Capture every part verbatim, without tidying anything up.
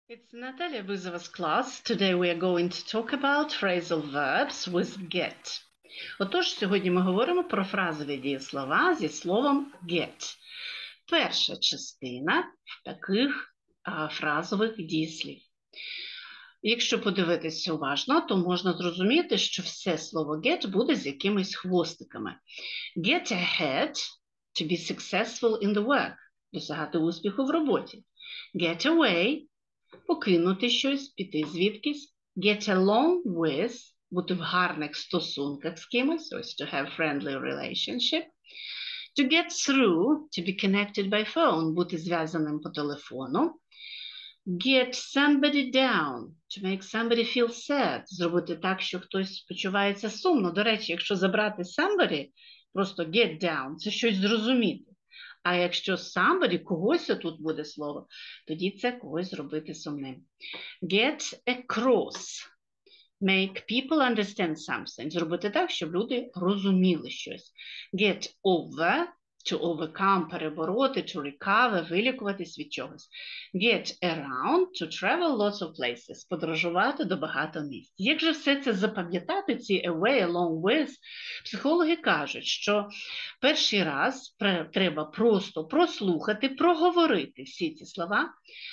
It's Natalia Buzova's class. Today we are going to talk about phrasal verbs with get. Отож, сьогодні ми говоримо про фразові дієслова зі словом get. Перша частина таких а, фразових дієслів. Якщо подивитися уважно, то можна зрозуміти, що все слово get буде з якимись хвостиками. Get ahead – to be successful in the work – досягати успіху в роботі. Get away – покинути щось, піти звідкись. Get along with – бути в гарних стосунках з кимось, ось to have friendly relationship. To get through – to be connected by phone – бути зв'язаним по телефону. Get somebody down – to make somebody feel sad – зробити так, що хтось почувається сумно. До речі, якщо забрати somebody, просто get down – це щось зрозуміти. А якщо somebody, когось тут буде слово, тоді це когось зробити сумним. Get across. Make people understand something. Зробити так, щоб люди розуміли щось. Get over. To overcome, перебороти, to recover, вилікуватись від чогось. Get around. To travel lots of places. Подорожувати до багато місць. Як же все це запам'ятати, ці away, along with? Психологи кажуть, що перший раз треба просто прослухати, проговорити всі ці слова,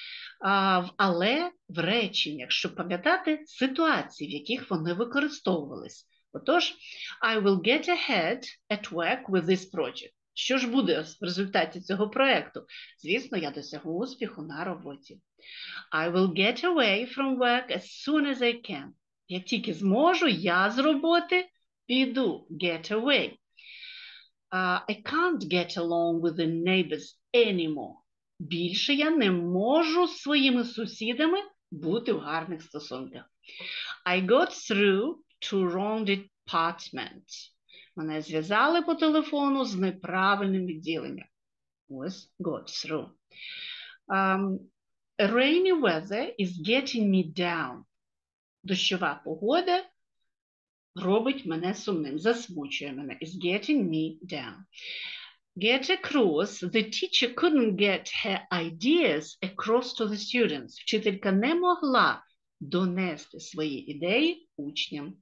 але в реченнях, щоб пам'ятати ситуації, в яких вони використовувались. Отож, I will get ahead at work with this project. Що ж буде в результаті цього проєкту? Звісно, я досягну успіху на роботі. I will get away from work as soon as I can. Як тільки зможу, я з роботи піду. Get away. Uh, I can't get along with the neighbors anymore. Більше я не можу з своїми сусідами бути в гарних стосунках. I got through to wrong department. Мене зв'язали по телефону з неправильним відділенням. Ось, got through. Um, rainy weather is getting me down. Дощова погода робить мене сумним, засмучує мене. Is getting me down. Get across. The teacher couldn't get her ideas across to the students. Вчителька не могла донести свої ідеї учням.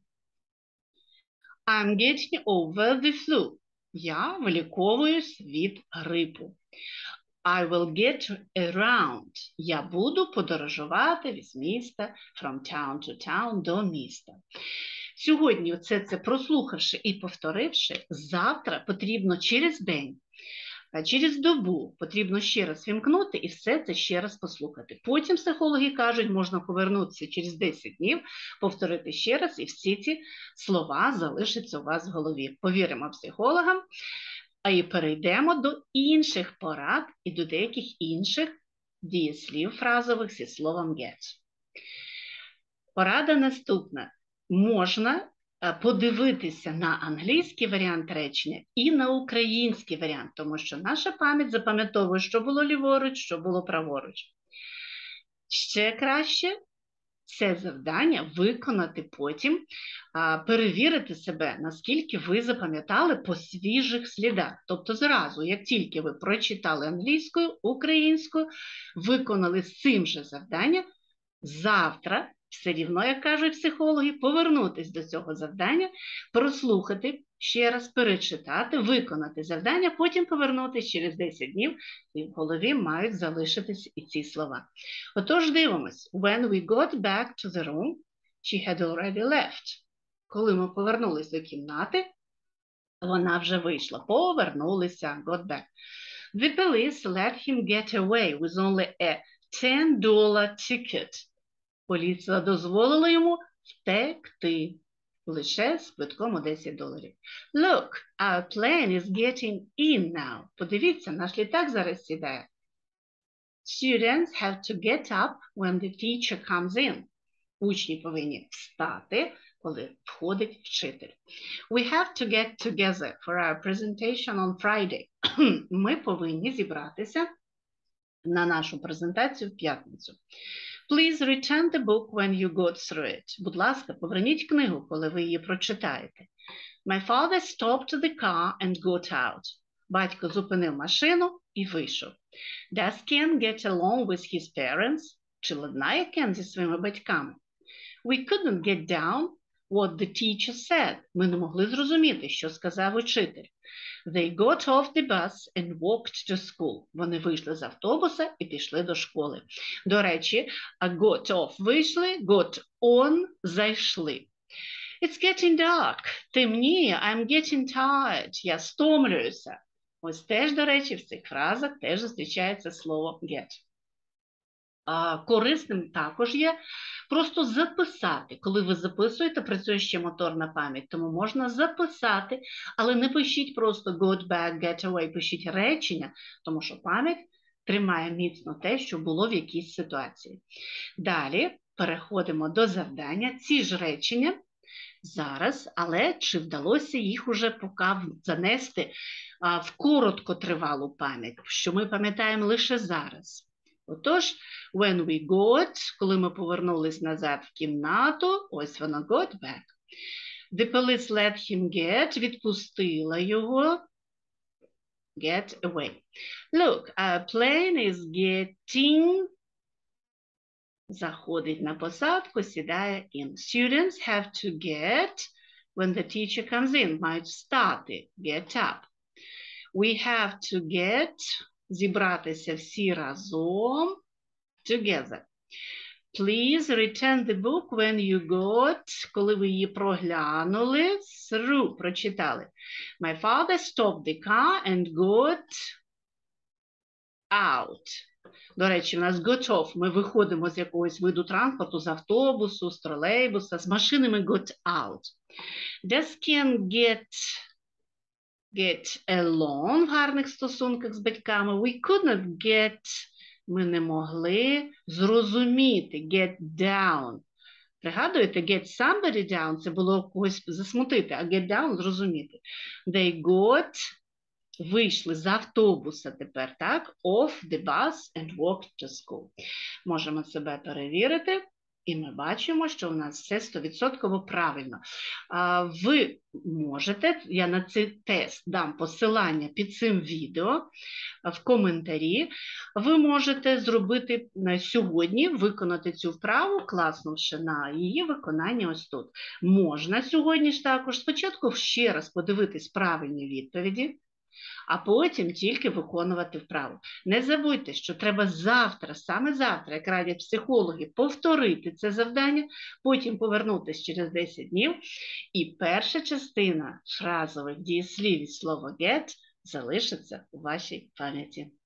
I'm getting over the flu. Я виліковуюсь від грипу. I will get around. Я буду подорожувати з міста, from town to town, до міста. Сьогодні оце це прослухавши і повторивши, завтра потрібно через день, через добу потрібно ще раз вімкнути і все це ще раз послухати. Потім психологи кажуть, можна повернутися через десять днів, повторити ще раз, і всі ці слова залишаться у вас в голові. Повіримо психологам, а і перейдемо до інших порад і до деяких інших дієслів фразових зі словом get. Порада наступна. Можна подивитися на англійський варіант речення і на український варіант, тому що наша пам'ять запам'ятовує, що було ліворуч, що було праворуч. Ще краще це завдання виконати потім, перевірити себе, наскільки ви запам'ятали по свіжих слідах. Тобто зразу, як тільки ви прочитали англійською, українською, виконали з цим же завдання, завтра все рівно, як кажуть психологи, повернутися до цього завдання, прослухати, ще раз перечитати, виконати завдання, потім повернутися через десять днів, і в голові мають залишитись і ці слова. Отож, дивимось. When we got back to the room, she had already left. Коли ми повернулися до кімнати, вона вже вийшла. Повернулися, got back. The police let him get away with only a ten dollar ticket. Поліція дозволила йому втекти лише з квитком у десять доларів. Look, our plane is getting in now. Подивіться, наш літак зараз сідає. Students have to get up when the teacher comes in. Учні повинні встати, коли входить вчитель. We have to get together for our presentation on Friday. Ми повинні зібратися на нашу презентацію в п'ятницю. Please return the book when you got through it. Будь ласка, поверніть книгу, коли ви її прочитаєте. My father stopped the car and got out. Батько зупинив машину і вийшов. Does Ken get along with his parents? Чи ладнає Кен зі своїми батьками? We couldn't get down what the teacher said. Ми не могли зрозуміти, що сказав учитель. They got off the bus and walked to school. Вони вийшли з автобуса і пішли до школи. До речі, got off вийшли, got on зайшли. It's getting dark. Темніє. I'm getting tired. Я стомлююся. Ось теж, до речі, в цих фразах теж зустрічається слово get. А, корисним також є просто записати. Коли ви записуєте, працює ще моторна пам'ять, тому можна записати, але не пишіть просто got back, get away, пишіть речення, тому що пам'ять тримає міцно те, що було в якійсь ситуації. Далі переходимо до завдання. Ці ж речення зараз, але чи вдалося їх уже поки занести а, в короткотривалу пам'ять, що ми пам'ятаємо лише зараз. Отож, when we got, коли ми повернулись назад в кімнату, ось вона got back. The police let him get, відпустила його, get away. Look, a plane is getting, заходить на посадку, сідає in. Students have to get, when the teacher comes in, мають встати, get up. We have to get, зібратися всі разом, together. Please return the book when you got, коли ви її проглянули, through, прочитали. My father stopped the car and got out. До речі, у нас got off, ми виходимо з якогось виду транспорту, з автобусу, з тролейбуса, з машини ми got out. Does Ken get get along в гарних стосунках з батьками? We could not get, ми не могли зрозуміти, get down. Пригадуєте, get somebody down, це було когось засмутити, а get down зрозуміти. They got, вийшли з автобуса тепер, так? Off the bus and walked to school. Можемо себе перевірити. І ми бачимо, що у нас все сто відсотків правильно. Ви можете, я на цей тест дам посилання під цим відео в коментарі, ви можете зробити сьогодні, виконати цю вправу, класнувши на її виконання ось тут. Можна сьогодні ж також спочатку ще раз подивитись правильні відповіді, а потім тільки виконувати вправу. Не забудьте, що треба завтра, саме завтра, як радять психологи, повторити це завдання, потім повернутися через десять днів, і перша частина фразових дієслів від слова get залишиться у вашій пам'яті.